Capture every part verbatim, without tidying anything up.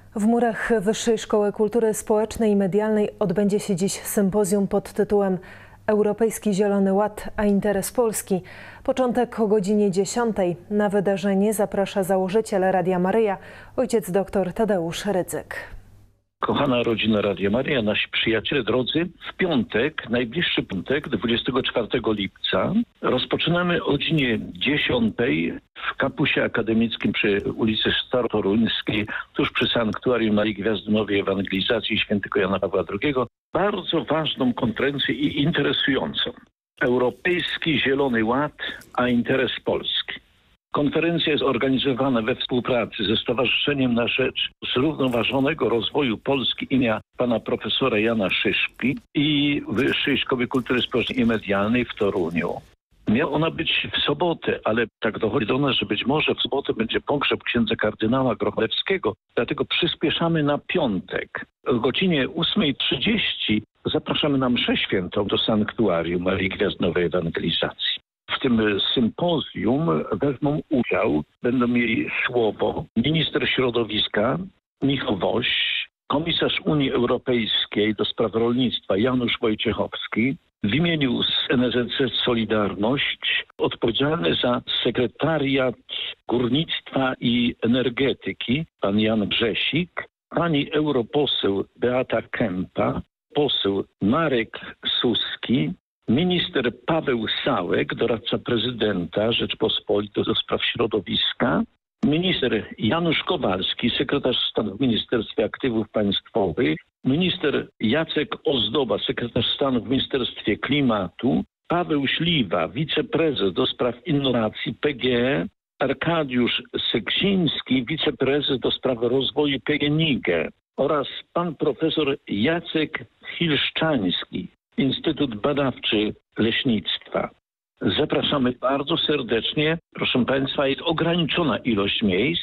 W murach Wyższej Szkoły Kultury Społecznej i Medialnej odbędzie się dziś sympozjum pod tytułem Europejski Zielony Ład, a interes Polski. Początek o godzinie dziesiątej. Na wydarzenie zaprasza założyciel Radia Maryja, ojciec dr Tadeusz Rydzyk. Kochana rodzina Radia Maryja, nasi przyjaciele drodzy, w piątek, najbliższy piątek, dwudziestego czwartego lipca, rozpoczynamy o godzinie dziesiątej w kampusie akademickim przy ulicy Starotoruńskiej, tuż przy Sanktuarium Marii Gwiazdy Nowej Ewangelizacji Świętego Jana Pawła drugiego, bardzo ważną konferencję i interesującą. Europejski Zielony Ład, a interes Polski. Konferencja jest organizowana we współpracy ze Stowarzyszeniem na Rzecz Zrównoważonego Rozwoju Polski imienia pana profesora Jana Szyszki i Wyższej Szkoły Kultury Społecznej i Medialnej w Toruniu. Miała ona być w sobotę, ale tak dochodzi do nas, że być może w sobotę będzie pogrzeb księdza kardynała Grocholewskiego, dlatego przyspieszamy na piątek. O godzinie ósmej trzydzieści zapraszamy na mszę świętą do Sanktuarium Marii Gwiazdy Nowej Ewangelizacji. W tym sympozjum wezmą udział, będą mieli słowo minister środowiska Michał Woś, komisarz Unii Europejskiej do spraw rolnictwa Janusz Wojciechowski, w imieniu z N S Z Z Solidarność odpowiedzialny za sekretariat górnictwa i energetyki pan Jan Grzesik, pani europoseł Beata Kępa, poseł Marek Suski, minister Paweł Sałek, doradca prezydenta Rzeczpospolitej do spraw środowiska, minister Janusz Kowalski, sekretarz stanu w Ministerstwie Aktywów Państwowych, minister Jacek Ozdoba, sekretarz stanu w Ministerstwie Klimatu, Paweł Śliwa, wiceprezes do spraw innowacji P G E, Arkadiusz Seksiński, wiceprezes do spraw rozwoju P G N I G E oraz pan profesor Jacek Hilszczański, Instytut Badawczy Leśnictwa. Zapraszamy bardzo serdecznie. Proszę Państwa, jest ograniczona ilość miejsc.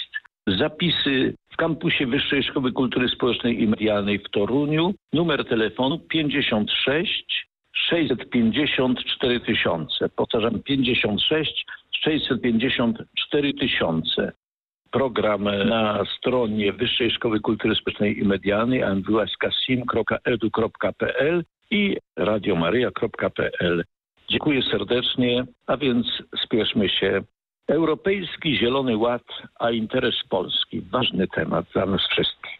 Zapisy w kampusie Wyższej Szkoły Kultury Społecznej i Medialnej w Toruniu. Numer telefonu pięćdziesiąt sześć sześćset pięćdziesiąt cztery tysiące. Powtarzam, pięćdziesiąt sześć sześćset pięćdziesiąt cztery tysiące. Program na stronie Wyższej Szkoły Kultury Społecznej i Medialnej a m w s k sim kropka e d u kropka p l i radiomaryja kropka p l. Dziękuję serdecznie, a więc spieszmy się. Europejski Zielony Ład, a interes Polski. Ważny temat dla nas wszystkich.